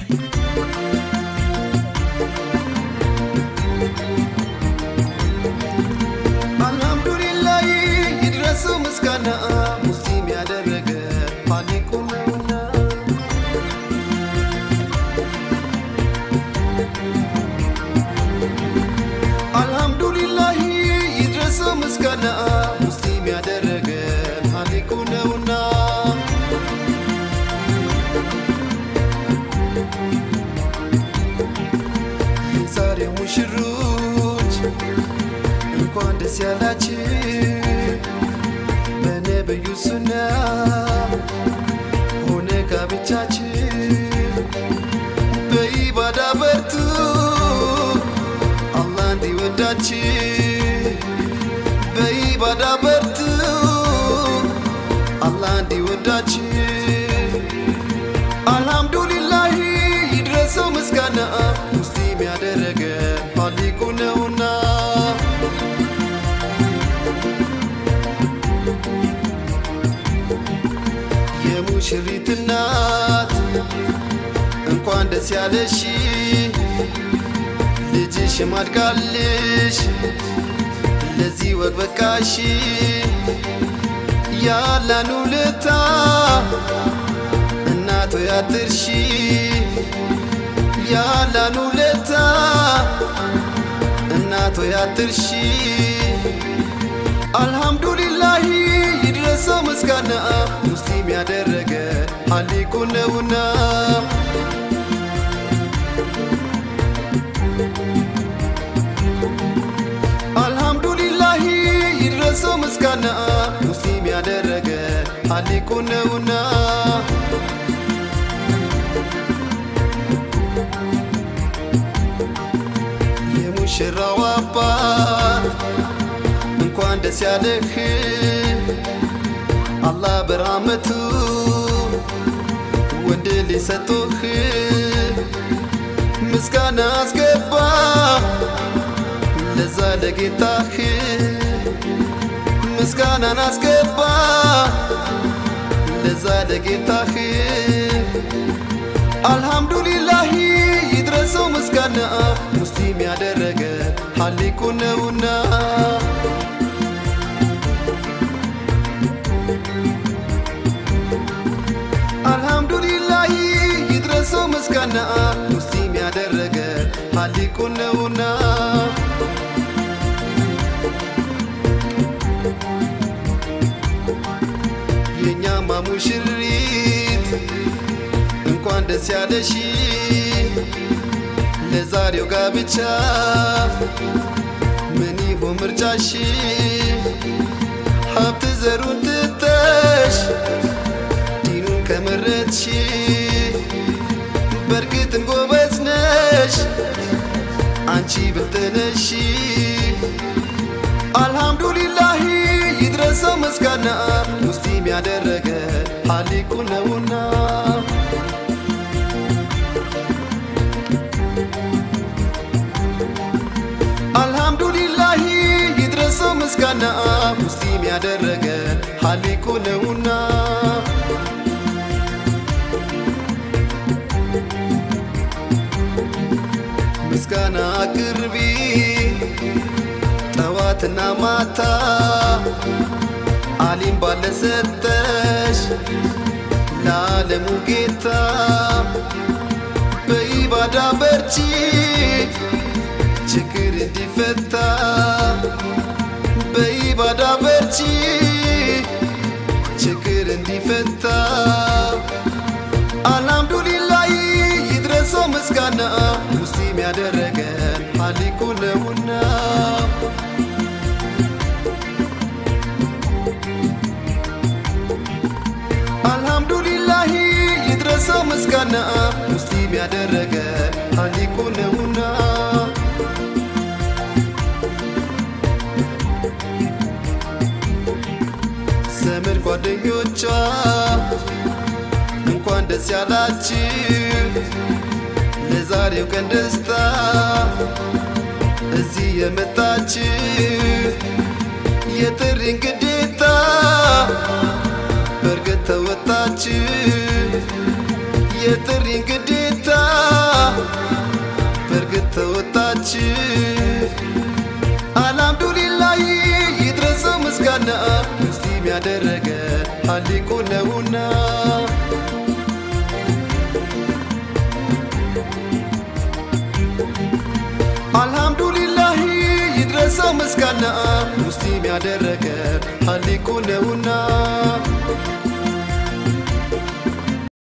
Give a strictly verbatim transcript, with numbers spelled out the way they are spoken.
አልሐምዱሊላህ ይድረሰው ምስጋና ሙስሊም ያደረገ ኻሊቁ ነውና አልሐምዱሊላህ ይድረሰው ምስጋና ሙስሊም ያደረገ ኻሊቁ ነውና ዛሬ ሙሽሮች እንኳን ደስ ያላችሁ በነብዩ ሱና ሆነ ጋብቻችሁ በኢባዳ በርቱ አላህ እንዲወዳችሁ በኢባዳ በርቱ አላህ እንዲወዳችሁ አልሐምዱሊላህ ይድረሰው ምስጋና ሙስሊም ያደረገ ኻሊቁ ነውና የሙሽሪት እናት እንኳን ደስ ያለሽ ልጅሽ ማድጋልሽ ለዚህ ወግ በቃሽ ያላኑ ለታ እናቶ ያትርሺ ያላኑ ለታ እናቶ ያትርሺ አልሐምዱሊላህ ይድረሰው ምስጋና ሙስሊም ያደረገ ኻሊቁ ነውና አልሐምዱሊላህ ይድረሰው ምስጋና ሙስሊም ያደረገ ኻሊቁ ነውና የሙሽራው አባት እንኳን ደስ ያለህ አላህ በራመቱ ወንድ ሊሰጥህ ምስጋና አስገባ ለዛ ለጌታህ ምስጋናን አስገባ ለዛ ለጌታህ አልሐምዱሊላህ ይድረሰው ምስጋና ሙስሊም ያደረገ ኻሊቁ ነውና አልሐምዱሊላህ ይድረሰው ምስጋና ሙስሊም ያደረገ ኻሊቁ ነውና የኛማ ሙሽሪት እንኳን ደስ ያለሽ ለዛሬው ጋብቻ ምን ይሁን ምርጫሽ ሀብት ዘሩን ትተሽ ዲኑን ከመረጥሽ በርግጥም ጎበዝ ነሽ አንቺ ብልጥ ነሽ አልሐምዱሊላህ ይድረሰው ምስጋና ሙስሊም ያደረገ ኻሊቁ ነውና አልሐምዱሊላህ ይድረሰው ምስጋና ሙስሊም ያደረገ ኻሊቁ ነውና ምስጋና አቅርቢ ጠዋትና ማታ አሊም ባለሰጠሽ ለዓለሙ ጌታ በኢባዳ በርቺ ችግር እንዲፈታ በኢባዳ በርቺ ችግር እንዲፈታ አልሐምዱሊላህ ይድረሰው ምስጋና ሙስሊም ያደረገ ኻሊቁ ነውና አልሐምዱሊላህ ይድረሰው ምስጋና ሙስሊም ያደረገ ኻሊቁ ነውና ዘመድ ጓደኞቿ እንኳን ደስ ያላችሁ ለዛሬው ቀን ደስታ እዚህ የመጣችሁ የጥሪን ግዴታ በርግጥ ተወጣችሁ የጥሪን ግዴታ ያደረገ ሀሊቁ ነውና አልহামዱሊላህ ይድረሰው ምስጋና ሙስሊም ያደረገ ሀሊቁ ነውና